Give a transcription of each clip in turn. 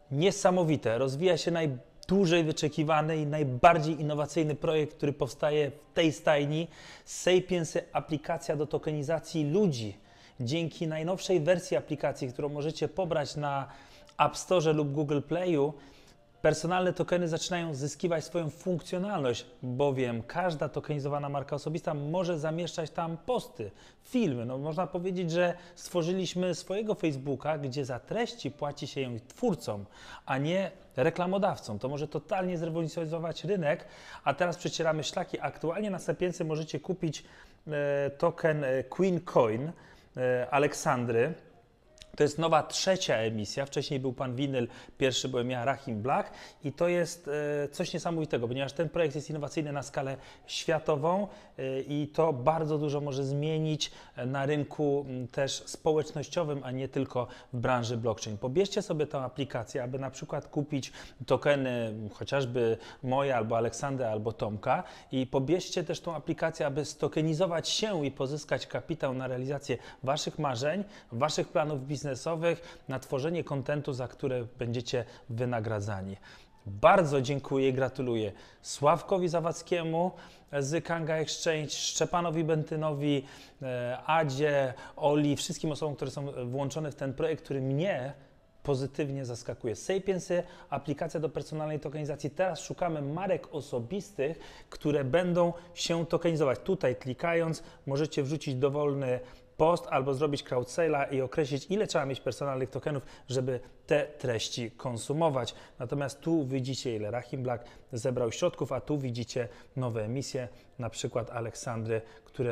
Niesamowite, rozwija się najdłużej wyczekiwany i najbardziej innowacyjny projekt, który powstaje w tej stajni. Sapiensy, aplikacja do tokenizacji ludzi. Dzięki najnowszej wersji aplikacji, którą możecie pobrać na App Store lub Google Playu, personalne tokeny zaczynają zyskiwać swoją funkcjonalność, bowiem każda tokenizowana marka osobista może zamieszczać tam posty, filmy. No, można powiedzieć, że stworzyliśmy swojego Facebooka, gdzie za treści płaci się ją twórcom, a nie reklamodawcom. To może totalnie zrewolucjonizować rynek, a teraz przecieramy szlaki. Aktualnie na Sapiensy możecie kupić token Queen Coin Aleksandry. To jest nowa trzecia emisja. Wcześniej był pan Winyl, pierwszy byłem ja, Rahim Black i to jest coś niesamowitego, ponieważ ten projekt jest innowacyjny na skalę światową i to bardzo dużo może zmienić na rynku też społecznościowym, a nie tylko w branży blockchain. Pobierzcie sobie tę aplikację, aby na przykład kupić tokeny chociażby moje, albo Aleksandry, albo Tomka i pobierzcie też tą aplikację, aby stokenizować się i pozyskać kapitał na realizację waszych marzeń, waszych planów biznesowych, na tworzenie kontentu, za które będziecie wynagradzani. Bardzo dziękuję i gratuluję Sławkowi Zawadzkiemu z Kanga Exchange, Szczepanowi Bentynowi, Adzie, Oli, wszystkim osobom, które są włączone w ten projekt, który mnie pozytywnie zaskakuje. Sapiensy, aplikacja do personalnej tokenizacji. Teraz szukamy marek osobistych, które będą się tokenizować. Tutaj klikając możecie wrzucić dowolny post albo zrobić crowdsale'a i określić, ile trzeba mieć personalnych tokenów, żeby te treści konsumować. Natomiast tu widzicie, ile Rahim Black zebrał środków, a tu widzicie nowe emisje, na przykład Aleksandry,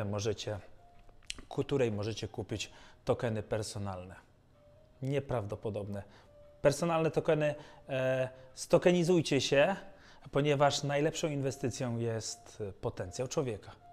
której możecie kupić tokeny personalne. Nieprawdopodobne. Personalne tokeny, stokenizujcie się, ponieważ najlepszą inwestycją jest potencjał człowieka.